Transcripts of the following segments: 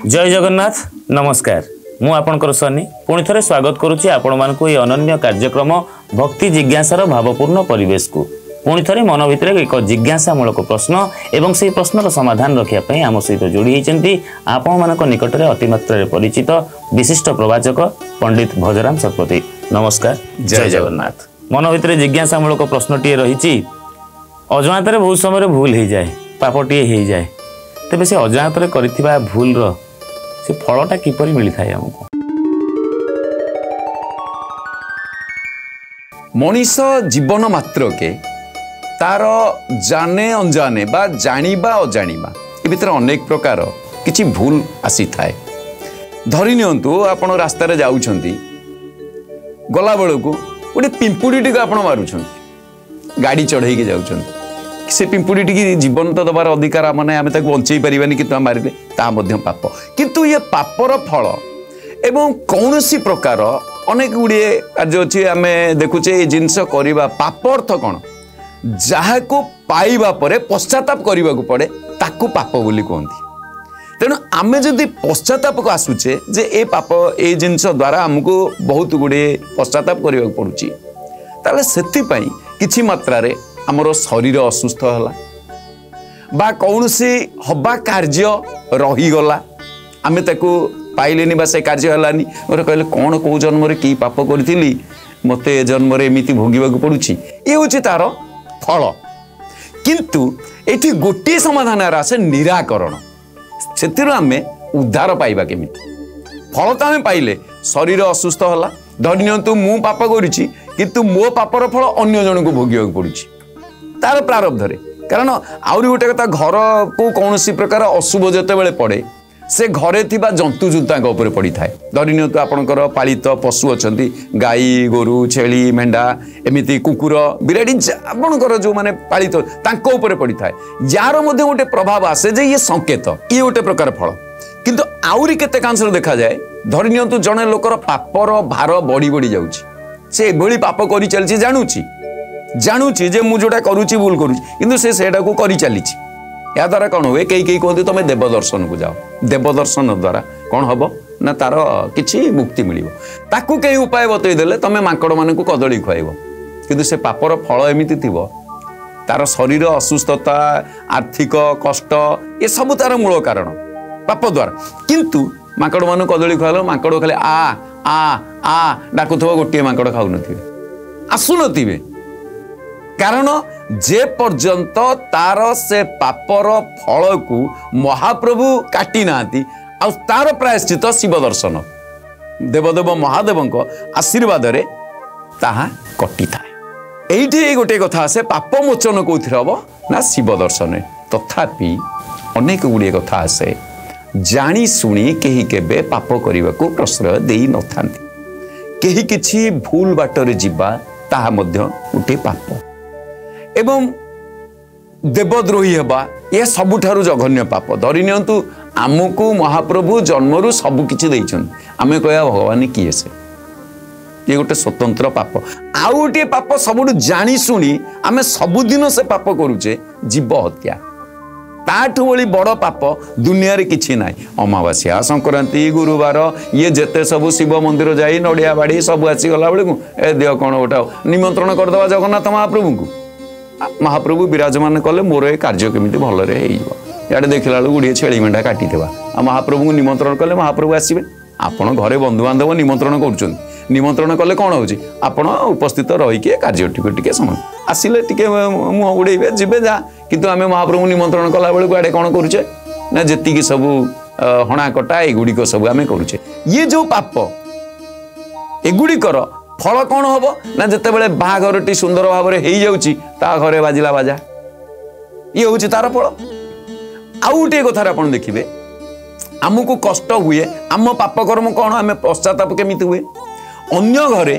जय जगन्नाथ नमस्कार मु आपणकर सनी पुणी थे स्वागत करुच्ची आपण मानक ये अनन्य कार्यक्रम भक्ति जिज्ञासार भावपूर्ण परिवेश को पुणी थे मन भितर एक जिज्ञासामूलक प्रश्न एवं से प्रश्नर समाधान रखापी आम सहित जोड़ी होती आपण मान निकट में अतिमात्रा परिचित विशिष्ट प्रवाचक पंडित भजराम शतपथी नमस्कार जय जगन्नाथ। मन भितर जिज्ञासामूलक प्रश्नटी रही अजाणत बहुत समय भूल हो जाए पापटे हो जाए तेज से अजाणत कर भूल से फलटा किपरि मिलता है हमको। मनीष जीवन मात्र के तार जाने अनजाने बा जानिबा अजानिबा ए भीतर अनेक प्रकार किछि भूल आसी थाए। धरि नियंतु आपण रास्ता रे जाउछंती गला बेलको गोटे पिंपुड़ीटी को आपण मारुछंती गाड़ी चढ़ाई के जाउछंती से पिंपुड़ीटी की जीवन तो दबार अधिकार माने आमे ताको बंचई परिबानी कि तुम मारिले ता मध्य पाप किंतु ये पापर फल एवं कौनसी प्रकार अनेक गुड़े कार्य अच्छी आम देखुचे ये जिनस करवा पाप अर्थ कौन जहाँ को पाइबा परे पश्चाताप करने को पड़े ताकू पाप बोली कहती। तेणु आमे जदि पश्चाताप को आसुचे जे ए पाप ए जिनस द्वारा आमको बहुत गुड़े पश्चाताप करने को पड़ुची ताले सेतिपाई किछि मात्रा रे आमर शरीर असुस्थ होला बा कौनसी हवा कार्य रहीगला आमे ताकू पाइलेनी बा से कार्य हलानी मोर कहले कौन कौ जन्म रे की पाप करी मते जन्म रे एमिति भोगिबाकू पड़ुची ये होची तार फल। किंतु एठी गोटे समाधान आसे निराकरण से आमे उद्धार पाइबा केमिति फल तो आमे पाइले शरीर असुस्थ होला धरि नियंतु मु पाप करिछि किंतु मो पापर फल अन्य जन को भोगिबाकू पड़ुची तार प्रारब्ध रे कारण आउरी गोटे कथा घर को कौनसी प्रकार अशुभ जते बेले पड़े से घरे थिबा जंतु जुंता ऊपर पड़ी थाए। धरि नियंतु आपणकर पालित पशु अछंती गाई गोरु छेली मेंढा एमिति कुकुर बिराड़ी आपणकर जो माने पालित तांको ऊपर पड़ी थाए यार मध्ये गोटे प्रभाव आसे जे ये संकेत ये गोटे प्रकार फल। किंतु आउरी केते कांसर देखा जाए धरि नियंतु जने लोकर पापर भार बढ़ी बढ़ी जाउची से एभली पाप करि चलची जानुची जे मु जोटा करूची भूल करूची किंतु से सेटा को करि चलीची या द्वारा कौन हुए कई कई कहते तुम देव दर्शन को जाओ देव दर्शन द्वारा कौन हम ना तार किछि मुक्ति मिल ताकू कई उपाय बतईदेले तुम माकड़ मान को कदली खुआब किंतु से पापर फल एमती थी तार शरीर असुस्थता आर्थिक कष्ट ये सब तार मूल कारण पाप द्वारा किंतु माकड़ मान कदली खुआल माकड़ खाली आ आ आ डाकुथो गोटे माकड़ खाऊ नथिबे आसु नथिबे कारण जे पर्यंत तार से पापर फल को महाप्रभु काटी नाती आ तार प्रायश्चित शिव दर्शन देवदेव महादेव आशीर्वाद रे ताहा कटी थाए। एइठी गोटे कथा से पाप मोचन कौथिर हम ना शिव दर्शन तथापि अनेक गुड़िए कथा आसे जानी शुणी कहीं केबे पाप करने को प्रश्रय देई न थांती कहीं किछि भूल बाटरे जीवा ताहा मध्य गोटे पाप एवं देवद्रोही हेबा यह सबुठारु जघन्य पाप। धरि नियंतु आमको महाप्रभु जन्मरु सबु किछि दैछन आमे कहया भगवान किए से ये गोटे स्वतंत्र पाप आउ गोटे पाप सबुठु जानी शुणी आमे सबुदिन से पाप करूचे जीव हत्या ताठु बड़ी बड़ पाप दुनिया रे किछि नाई। अमावास्या संक्रांति गुरुवार ये जेते सब शिव मंदिर जाई नड़िया बाड़ी सब आसी गला बेले को ए देह कौन गोटा निमंत्रण करदवा जगन्नाथ महाप्रभु को महाप्रभु विराजमान कले मोर ए कार्य केमिति भलरे याडे देखला गुड़िए छेली मेंढा काटी महाप्रभु को निमंत्रण कले महाप्रभु आसबे आपण घरे बंधु बांधव निमंत्रण कर निमंत्रण कले कौन हो आपण उपस्थित रहीकि कार्य टिके समय आसिले टिके मुह उड़े जीवे जा किंतु आमे महाप्रभु निमंत्रण कला बेले आड़े कौन करुचे ना जेतिकी सब हणा कटा एगुड़िक सब आमे करुचे ये जो पाप एगुड़िकर फल कौन हम ना जिते बड़े बाहाघरटी सुंदर भाव में हो जाउची ता घरे बाजिला बाजा ये हूँ तार फल। आउ गोटे कथार आप देखिए आमको कष्ट हुए आम पापकर्म कौन आम पश्चाताप केमिति हुए अन्य घरे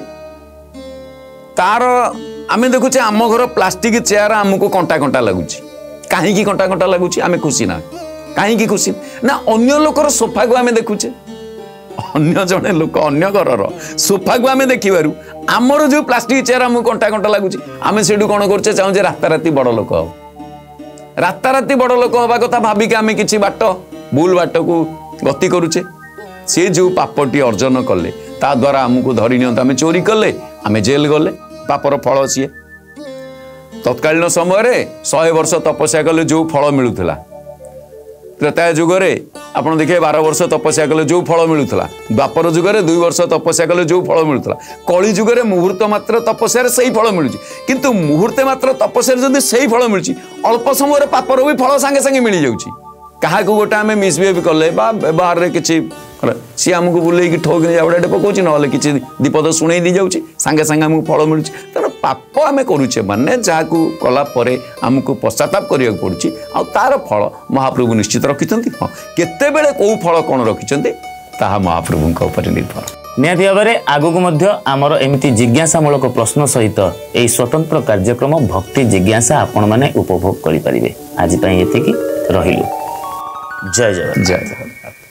तार आम देखुचे आम घर प्लास्टिक चेयर आमको कंटा कंटा लगुच कहीं कंटा कंटा लगुच आम खुशी ना कहीं खुशी ना अन्य लोकर सोफा को आम देखुचे अन्य जड़े लोक अन्य घर सोफा को आम देखिबारु आमर जो प्लास्टिक चेयर आमको कंटा कंटा लगुच आम से कौन करे चाहूँ राताराति बड़ लोक हम राताराति बड़ लोक हवा कथा भाविक आम किसी बाट भूल बाट को गति करुचे सी जो पापटी अर्जन कले ता द्वारा आमको धरी नियंत आम चोरी कले आम जेल गले पापर फल सी तत्कालीन समय 100 वर्ष तपस्या कले जो फल मिलूला त्रेता जुगरे आपड़ देखिए 12 वर्ष तपस्या कले जो फल मिलूला द्वापर जुगरे 2 वर्ष तपस्या कले जो फल मिलूला कली जुगरे मुहूर्त मात्र तपस्या से फल मिलूँ किंतु मुहूर्ते मात्र तपस्या जब से फल मिलूँ अल्प समय पापर भी फल सांगे सांगे मिल जाऊँगी क्या गोटे आम मिसबिहेव कले व्यवहार किसी सी आमको बुले ठोक जावड़े पकाउे ना किसी दीपद शुणे दी जाऊँगी सांगे सांगे आमको फल मिलूँ तेना पाप आम करुचे माने जहाँ कलापर आमको पश्चाताप करने पड़ुଛି आ तार फल महाप्रभु निश्चित रखिंट हाँ केतेबेले कौ फल कौन रखिंट ताहा महाप्रभु उपर निर्भर निहाती भाव में आगक आमर एमती जिज्ञासामूलक प्रश्न सहित यह स्वतंत्र कार्यक्रम भक्ति जिज्ञासा आपण मैंने उपभोग करें आज ये रहिलु जय जगन्नाथ। जय जगन्नाथ।